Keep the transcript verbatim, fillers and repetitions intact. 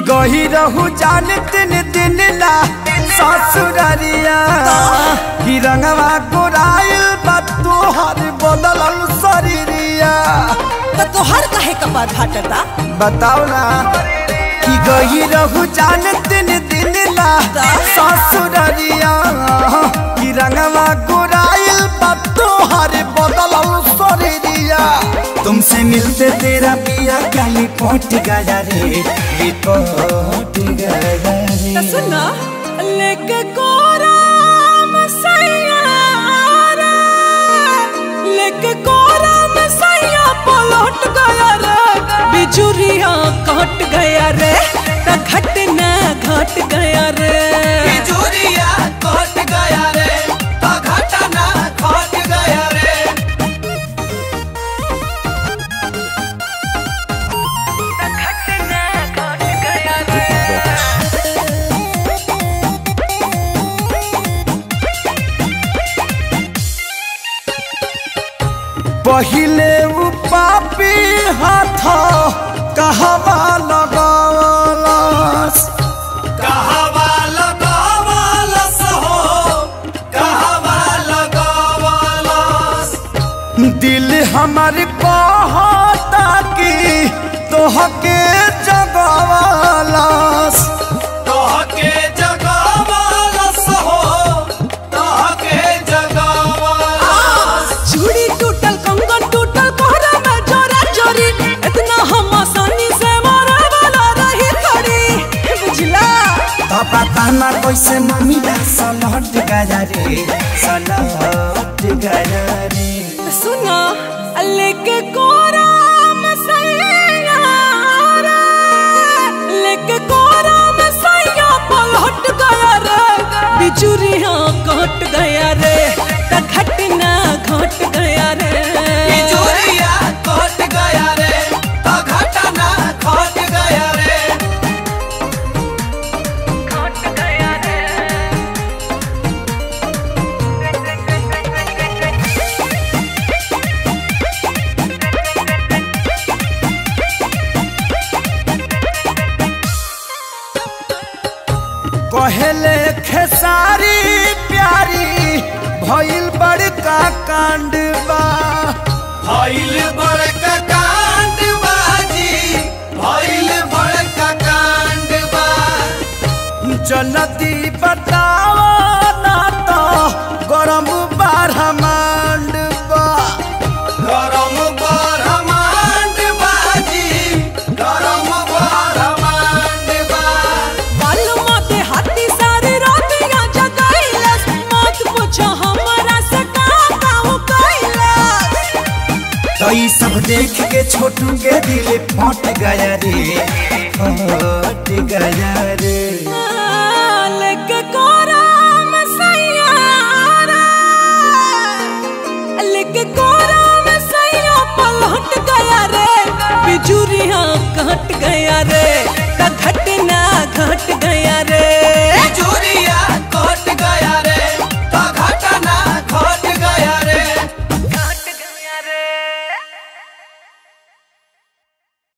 गही रहू जान दिन दिन ला ससुरारिया कि रंगवा गोराइल बा तोहर बदल शरीरिया। तो तोहर काहे कपार फाटता बताओ ना कि गही रहू जान दिन दिन ला ससुरारिया कि रंगवा गोराइल बा तोहर बदल शरीरिया। तुमसे मिलते तेरा पिया काली पहुंच गया रे पहुंच गया रे। तो सुना लेके कोराम सैयारा लेके कोराम सैया पलट गया रे बिजुरिया कट गया रे त घटना घट गया रे बिजुरिया कट गया रे त घटना घट गया रे। पहिले उ पापी हाथ कहवा लगावलस कहवा लगावलस हो कहवा लगावलस। दिल हमार कहता कि तोहके जगावलस तोहके जगावलस हो तोहके जगावलस। चूड़ी टूटल कंगन टूटल कोहरा में जोरा जोरी इतना हम आसानी से मारे वाला रही थोड़ी बुझला। तो पता ना कैसे मम्मी दा सलट गया रे सलट गया रे। सुना लेके कोराम सैयारा लेके कोराम सैया पलट गया रे बिजुरिया कट गया रे त घटना घट गया रे बिजुरिया कट गया रे त घटना घट गया रे घट गया रे। कहले खेसारी प्यारी भइल बड़का कांड बा भइल बड़का कांड बाजी भइल बड़का कांड बा। जल्दी बताओ ना तो गरम ब्रह्मांड बा गरम ब्रह्मांड बाजी गरम ब्रह्मांड बा। बालुमा के हाथी सारी रातियां जगाइलस मत पूछो हमरा से का काऊ कइलस। तो ये सब देख के छोटू के दिल फट गया रे फट गया रे। लेके कोराम सैयारा लेके कोराम सैया पलट गया रे बिजुरिया कट गया रे त घटना घट गया।